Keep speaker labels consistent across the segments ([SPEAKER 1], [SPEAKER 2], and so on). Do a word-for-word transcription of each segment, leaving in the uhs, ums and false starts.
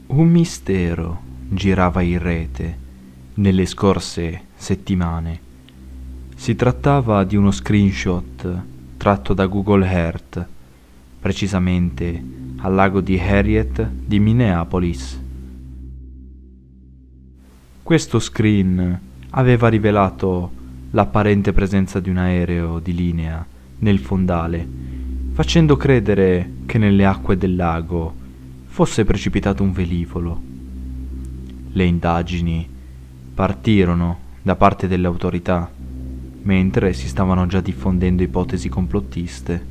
[SPEAKER 1] Un mistero girava in rete nelle scorse settimane. Si trattava di uno screenshot tratto da Google Earth, precisamente al lago di Harriet di Minneapolis. Questo screen aveva rivelato l'apparente presenza di un aereo di linea nel fondale, facendo credere che nelle acque del lago fosse precipitato un velivolo. Le indagini partirono da parte delle autorità, mentre si stavano già diffondendo ipotesi complottiste.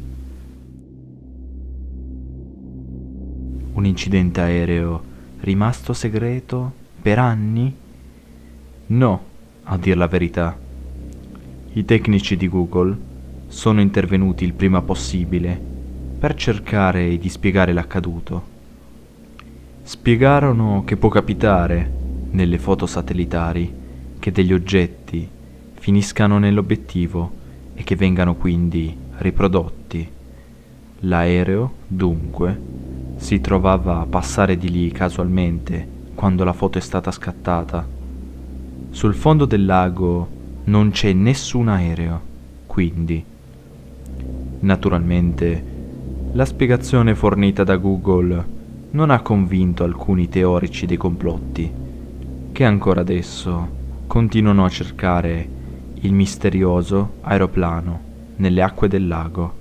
[SPEAKER 1] Un incidente aereo rimasto segreto per anni? No, a dir la verità. I tecnici di Google sono intervenuti il prima possibile per cercare di spiegare l'accaduto. Spiegarono che può capitare, nelle foto satellitari, che degli oggetti finiscano nell'obiettivo e che vengano quindi riprodotti. L'aereo, dunque, si trovava a passare di lì casualmente quando la foto è stata scattata. Sul fondo del lago non c'è nessun aereo, quindi. Naturalmente, la spiegazione fornita da Google non ha convinto alcuni teorici dei complotti, che ancora adesso continuano a cercare il misterioso aeroplano nelle acque del lago.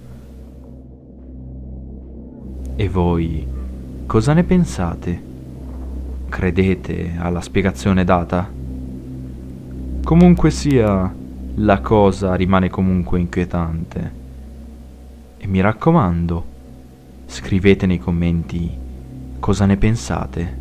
[SPEAKER 1] E voi cosa ne pensate? Credete alla spiegazione data? Comunque sia, la cosa rimane comunque inquietante. E mi raccomando, scrivete nei commenti cosa ne pensate.